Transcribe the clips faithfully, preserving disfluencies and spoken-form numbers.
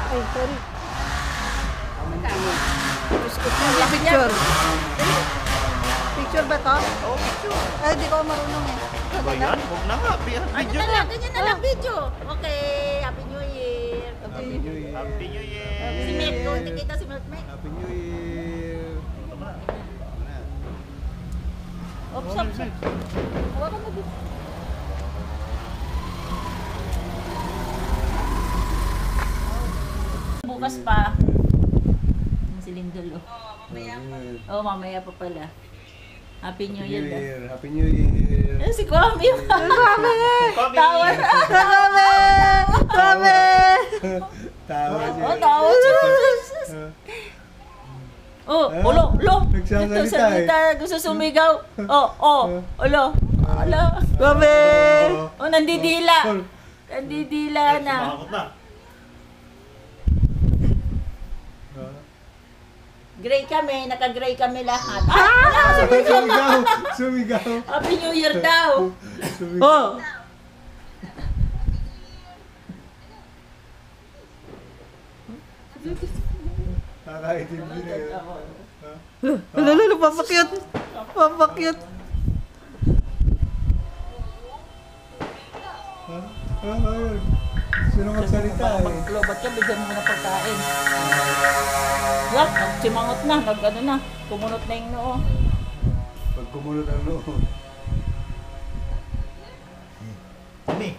Ay, sorry. Picture. Picture ba to? Oo, picture. Ay, di ko marunong eh. Ba yan? Huwag na nga. Video Ano na na. lang, ganyan na lang video. Okay, Happy New Year. Happy New Year. Happy New Year. Si Milk, kung hindi kita si Milk, Milk. Happy New Year. Oops, oops, oops. Hawakan mo dito. Bukas pa. Si Lindol, oh. Oh, mamaya pa pala. Happy New Year. Year. Happy New Year. Eh, si Kwame. Kwame! Tawa na. Kwame! Kwame! Tawa siya. Oh, tawa siya. Oh, ulo, ulo. Nagsasalita Ito, salita, gusto sumigaw. Oh, oh, ulo. Ulo. Kwame! Oh, nandidila. Nandidila na. Sumakot na. Gray kami, naka-gray kami lahat. Ah, wala, sumigaw. Sumigaw. Sumigaw. Happy New Year daw. Sumigaw. Oh! Nakakaintindi na yun. Lalo, lalo, papakyut. Papakyut. Ha? Ah, ayun. Sino magsalita eh? Maglo, ba't ka bigyan mo na pagkain? Lahat, nagsimangot na, nag ano na, kumunot na yung noo. Pag kumunod ang loob. Kami.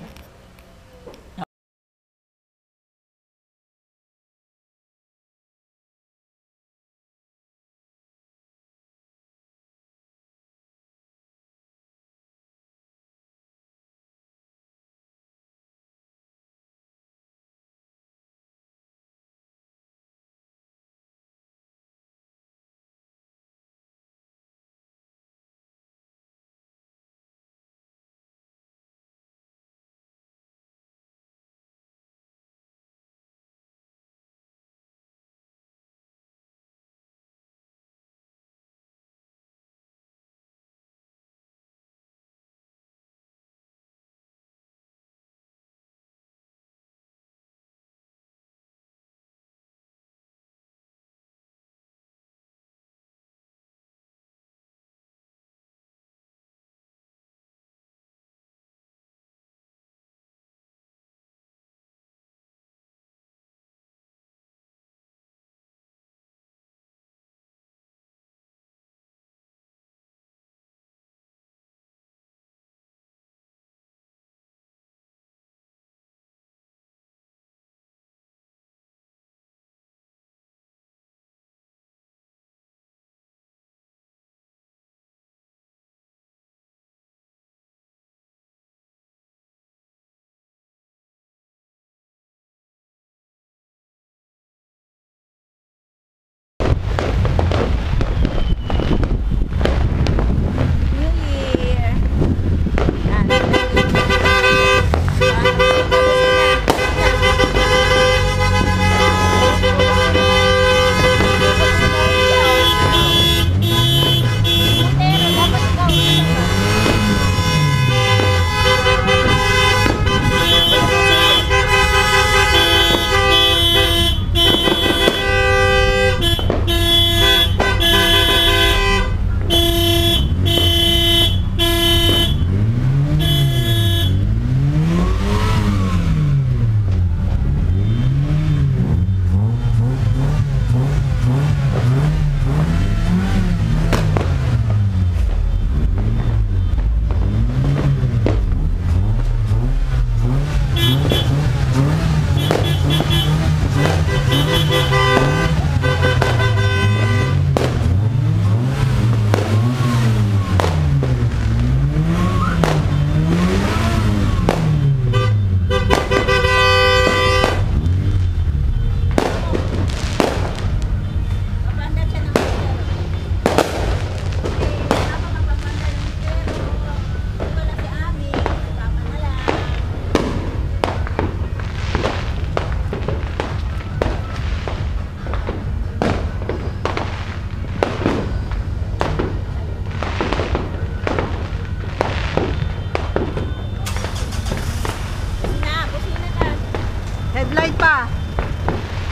Headlight pa.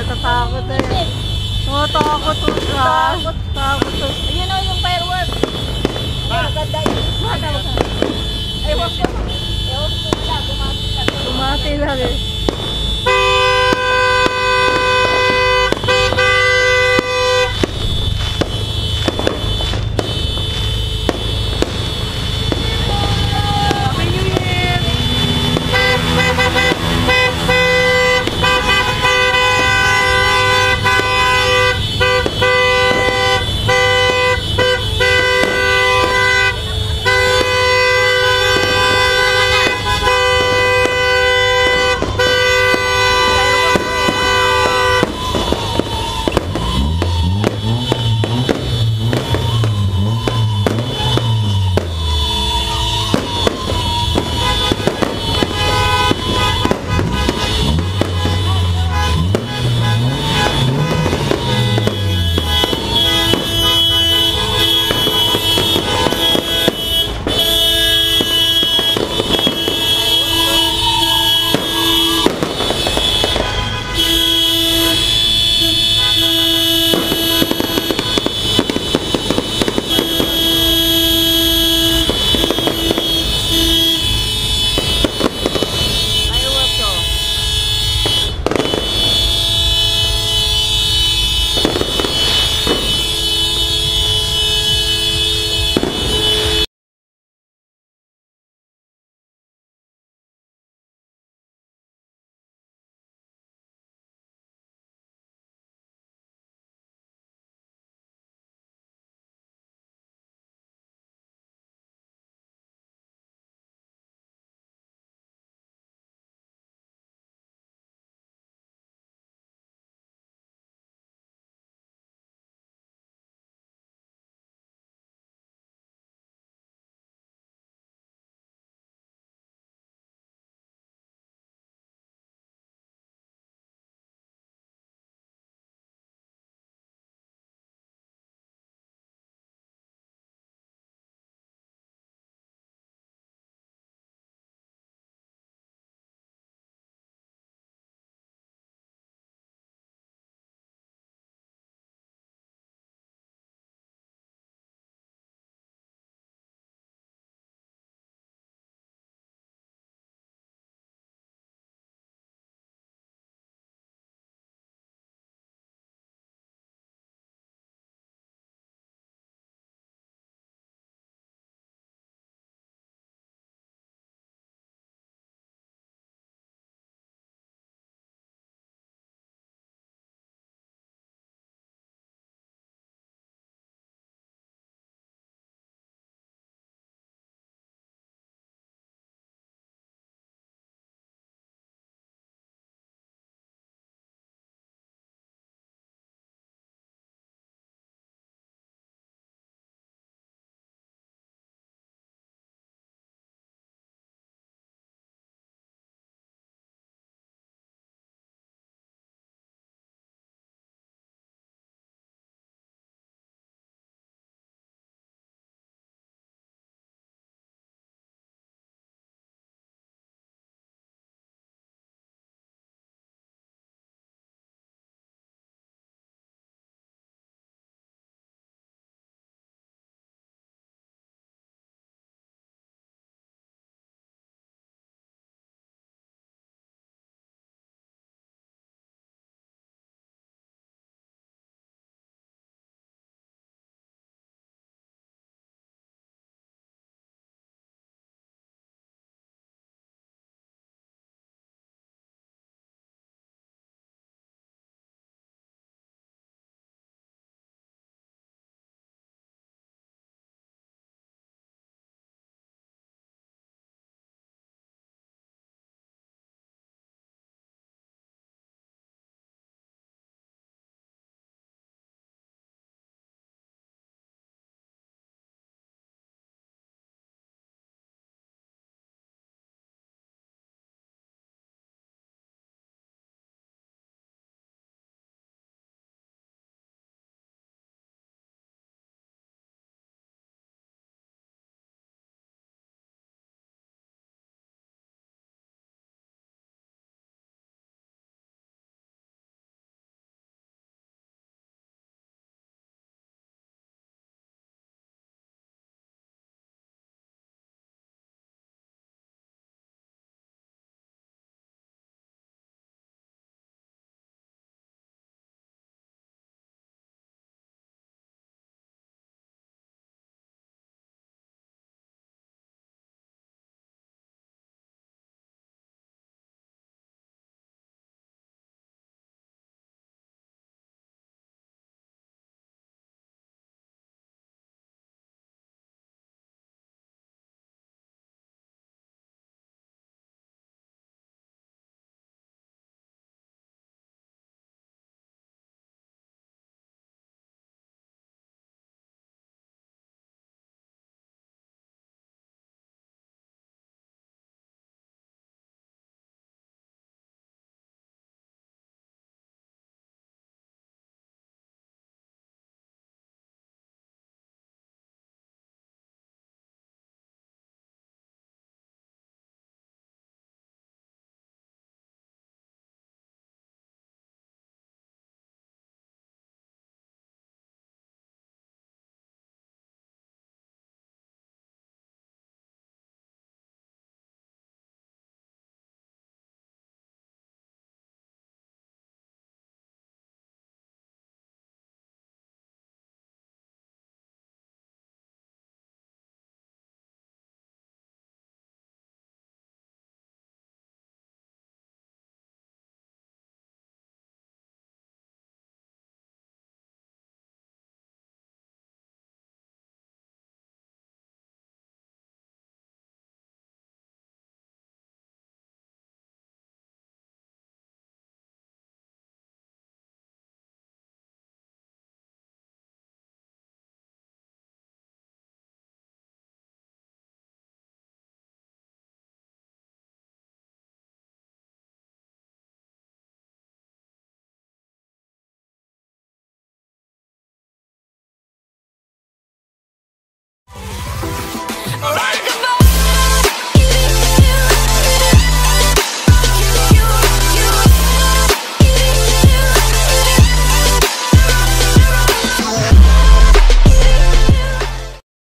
natatakot na yan. Oh, takot to siya. Takot to. Ayun o, yung fireworks. Maganda yun. Ay, wag ko. Ewan ko wala. Bumati lang. Tumati lang eh.